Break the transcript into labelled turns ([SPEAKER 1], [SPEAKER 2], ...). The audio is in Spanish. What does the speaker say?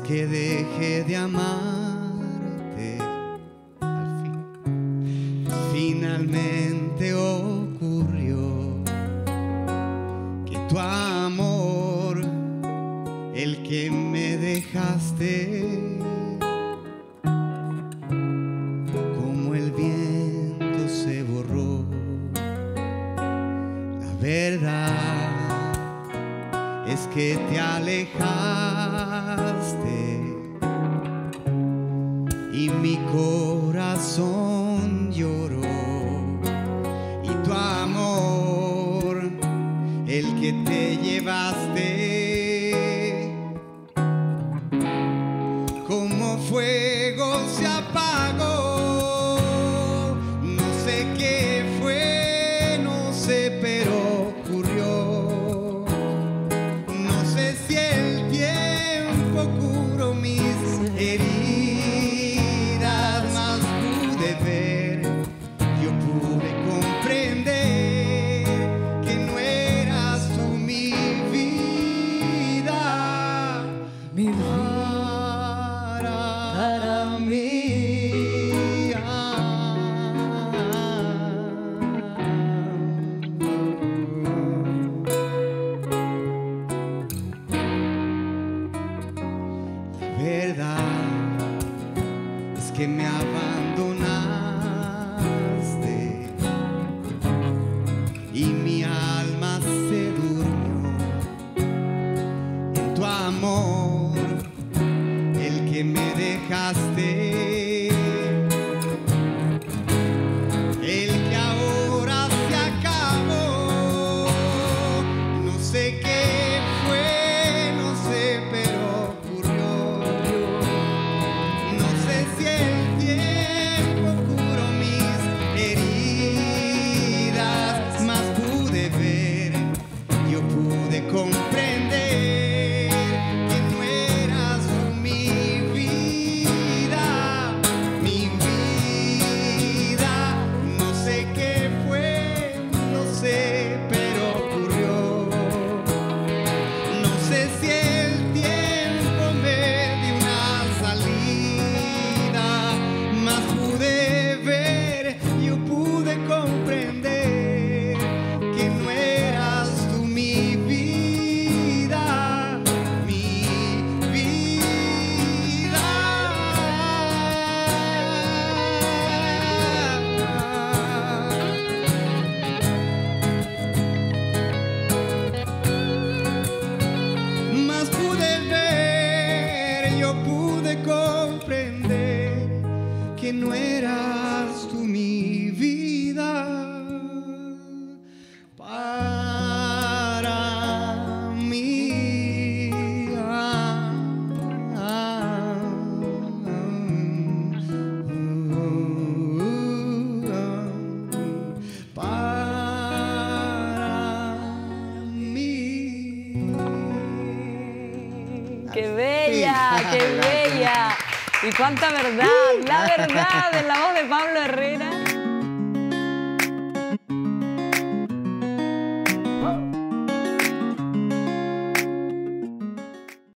[SPEAKER 1] que dejé de amarte, al fin, finalmente ocurrió que tu amor, el que me dejaste, como el viento se borró. La verdad es que te alejaste y mi corazón lloró, y tu amor, el que te llevaste, como fuego se apagó. No sé qué fue, no sé, pero ocurrió. No sé si el tiempo curó mis heridas, mas pude ver, yo pude comprender que no eras tú mi vida,
[SPEAKER 2] Mi vida
[SPEAKER 1] para mí. La verdad es que me abandonaste y mi alma se durmió en tu amor, el que me dejaste, el que ahora se acabó. No sé qué fue, no sé, pero ocurrió. No sé si el tiempo curó mis heridas, mas pude ver, yo pude comprender que no eras tú mi vida, mi vida. No sé qué fue, no sé, pero ocurrió. No sé si el tiempo me dio una salida, mas pude ver, yo pude comprender que no eras tú mi vida, mi vida. Mas pude ver, yo pude comprender que no eras tú mi vida, para mí. Para mí.
[SPEAKER 2] ¡Qué bella! ¡Qué bella! Y cuánta verdad, la verdad en la voz de Pablo Herrera.